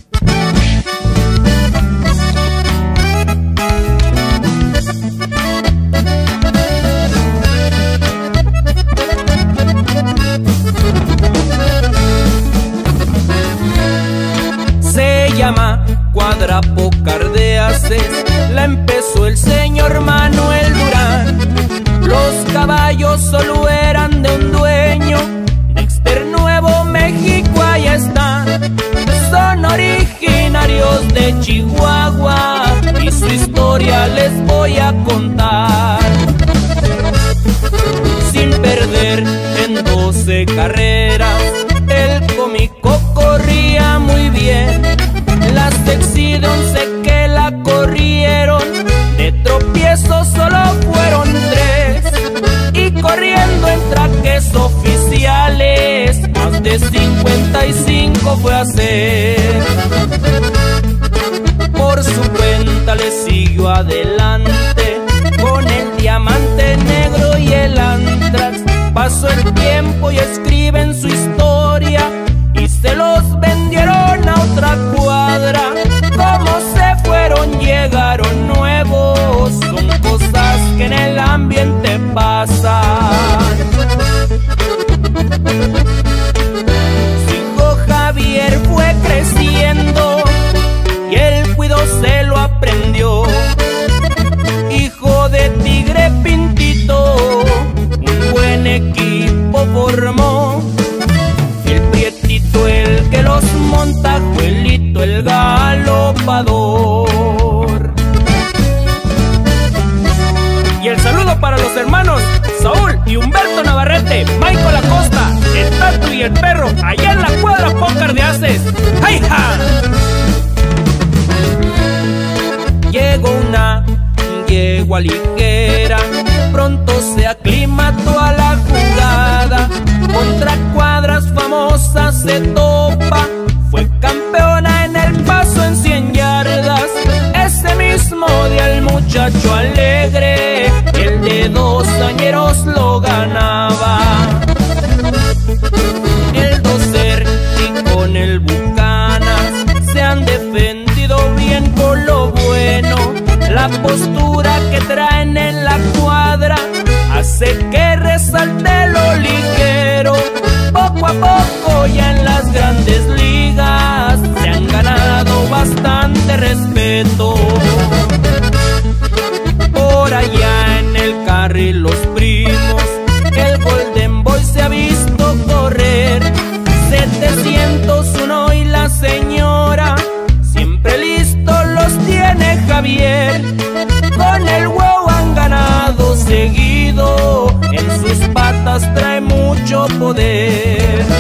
Se llama Cuadra Pócar de Aces, la empezó el señor Manuel Durán. Los caballos solo eran de un dueño, Dexter, Nuevo México, ahí están. Son originarios de Chihuahua y su historia les voy a contar. Sin perder en 12 carreras, el cómico corría muy bien. Las Dexi de 11 que la corrieron, de tropiezo solo fueron 3. Y corriendo en traques oficiales, más de 55 fue a hacer. Por su cuenta le siguió adelante, con el Diamante Negro y el Antrax. Pasó el tiempo y escriben su historia, y se los vendieron a otra cuadra. Como se fueron, llegaron nuevos, son cosas que en el ambiente pasan. Su hijo Javier fue creciendo y el cuido se lo aprendió. Hijo de Tigre Pintito, un buen equipo formó. El Prietito, el que los monta, Juelito, el galopador. Y el saludo para los hermanos Saúl y Humberto Navarrete, Michael Acosta, el Tatu y el Perro, allá en la Cuadra Pócar de Aces. ¡Ay-ja! Llegó una yegua ligera, pronto se aclimató a la jugada. Contra cuadras famosas se topa, fue campeona en el paso en 100 yardas. Ese mismo día el muchacho alegre, el de 2 añeros, lo ganaba. El Doser y con el Bucanas se han defendido bien con lo bueno. La postura que traen en la cuadra hace que resalte lo ligero. Poco a poco ya en las grandes ligas se han ganado bastante respeto. Por allá en el carril los primos, el Golden Boy se ha visto correr. 701 y la señora, siempre listo los tiene Javier. Con el wow han ganado seguido, en sus patas trae mucho poder.